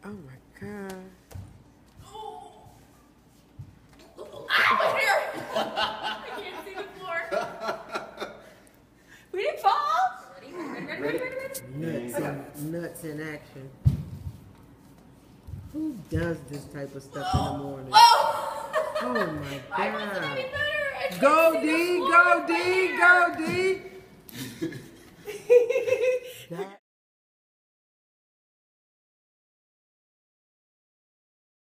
Oh my God. Ah, my hair! I can't see the floor. We didn't fall. Ready? Nuts in action. Who does this type of stuff in the morning? Whoa! Oh my Why wasn't God. any better? I can't Go see the D, floor go with my D, hair. go D.